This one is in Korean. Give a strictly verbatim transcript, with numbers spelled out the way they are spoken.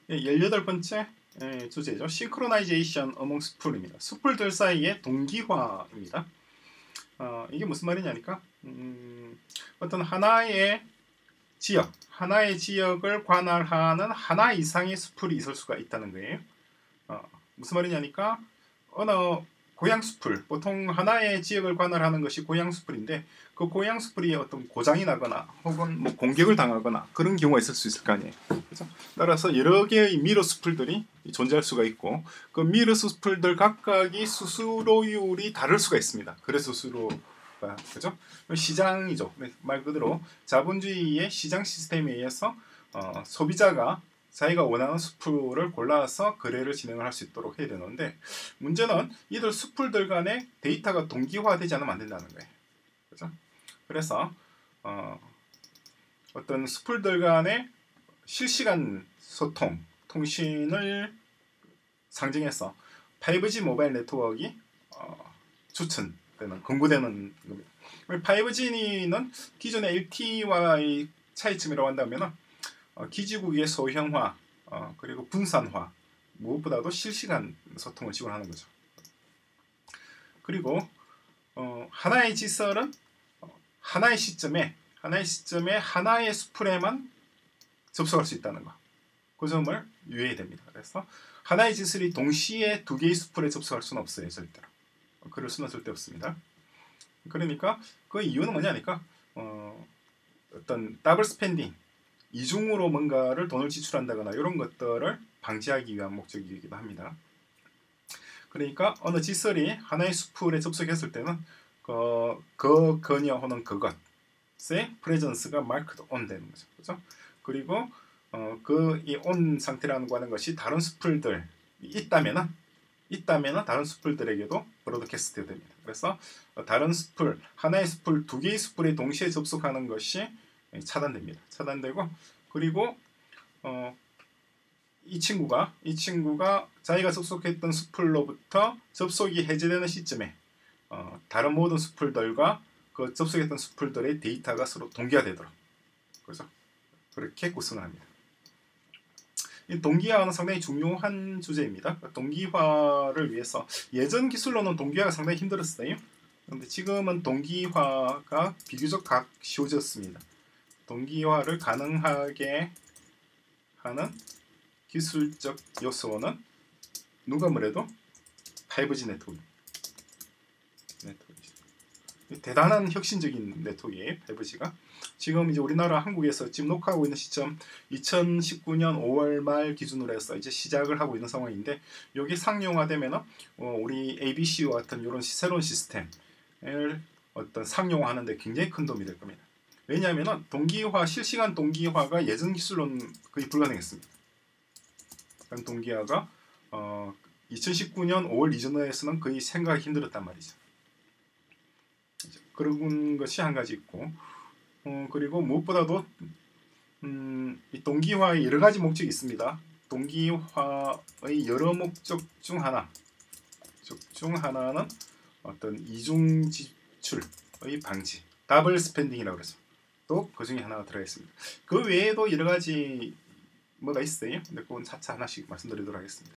예, 열여덟 번째 예, 주제죠. 싱크로나이제이션 어몽 수풀입니다. 수풀들 사이의 동기화입니다. 어, 이게 무슨 말이냐니까 음, 어떤 하나의 지역, 하나의 지역을 관할하는 하나 이상의 수풀이 있을 수가 있다는 거예요. 어, 무슨 말이냐니까 어느 고양 수풀, 보통 하나의 지역을 관할하는 것이 고양 수풀인데 그 고양 수풀이 어떤 고장이 나거나 혹은 뭐 공격을 당하거나 그런 경우가 있을 수 있을 거 아니에요. 그렇죠? 따라서 여러 개의 미러 수풀들이 존재할 수가 있고 그 미러 수풀들 각각이 수수료율이 다를 수가 있습니다. 그래서 수수료가 그죠? 시장이죠. 말 그대로 자본주의의 시장 시스템에 의해서 어, 소비자가 자기가 원하는 수풀을 골라서 거래를 진행을 할 수 있도록 해야 되는데 문제는 이들 수풀들 간의 데이터가 동기화되지 않으면 안 된다는 거예요. 그렇죠? 그래서 어, 어떤 수풀들 간의 실시간 소통, 통신을 상징해서 파이브 지 모바일 네트워크가 어, 추천되는, 권고되는 겁니다. 파이브 지는 기존의 엘 티이와의 차이점이라고 한다면 어, 기지국의 소형화 어, 그리고 분산화 무엇보다도 실시간 소통을 지원하는 거죠. 그리고 어, 하나의 지설은 어, 하나의 시점에 하나의 시점에 하나의 수풀에만 접속할 수 있다는 거. 그 점을 유의해야 됩니다. 그래서 하나의 지설이 동시에 두 개의 수풀에 접속할 수는 없어요. 절대로. 그럴 수는 절대 없습니다. 그러니까 그 이유는 뭐냐니까 어, 어떤 더블 스펜딩 이중으로 뭔가를 돈을 지출한다거나 이런 것들을 방지하기 위한 목적이기도 합니다. 그러니까 어느 지설이 하나의 수풀에 접속했을 때는 그, 그 거녀 혹은 그것의 프레전스가 마크드 온 되는 거죠. 그렇죠? 그리고 어, 그 이 온 상태라는 거 하는 것이 다른 수풀들 있다면은 있다면은 다른 수풀들에게도 브로드캐스트 됩니다. 그래서 다른 수풀, 하나의 수풀, 두 개의 수풀에 동시에 접속하는 것이 차단됩니다. 차단되고 그리고 어, 이 친구가 이 친구가 자기가 접속했던 수풀로부터 접속이 해제되는 시점에 어, 다른 모든 수풀들과 그 접속했던 수풀들의 데이터가 서로 동기화되도록 그래서 그렇게 구성을 합니다. 이 동기화는 상당히 중요한 주제입니다. 동기화를 위해서 예전 기술로는 동기화가 상당히 힘들었어요. 그런데 지금은 동기화가 비교적 각 쉬워졌습니다. 동기화를 가능하게 하는 기술적 요소는 누가 뭐래도 파이브 지 네트워크. 네트워크. 대단한 혁신적인 네트워크예요. 파이브 지가. 지금 이제 우리나라 한국에서 지금 녹화하고 있는 시점 이천십구 년 오월 말 기준으로 해서 이제 시작을 하고 있는 상황인데 여기 상용화되면은 어, 우리 에이비씨와 같은 이런 새로운 시스템을 어떤 상용화하는데 굉장히 큰 도움이 될 겁니다. 왜냐하면 동기화, 실시간 동기화가 예전 기술로는 거의 불가능했습니다. 동기화가 어, 이천십구 년 오월 이전에서는 거의 생각하기 힘들었단 말이죠. 그런 것이 한 가지 있고 어, 그리고 무엇보다도 음, 이 동기화의 여러 가지 목적이 있습니다. 동기화의 여러 목적 중 하나 중 하나는 어떤 이중 지출의 방지, 더블 스펜딩이라고 그러죠. 또 그 중에 하나가 들어가 있습니다. 그 외에도 여러 가지 뭐가 있어요. 근데 그건 차차 하나씩 말씀드리도록 하겠습니다.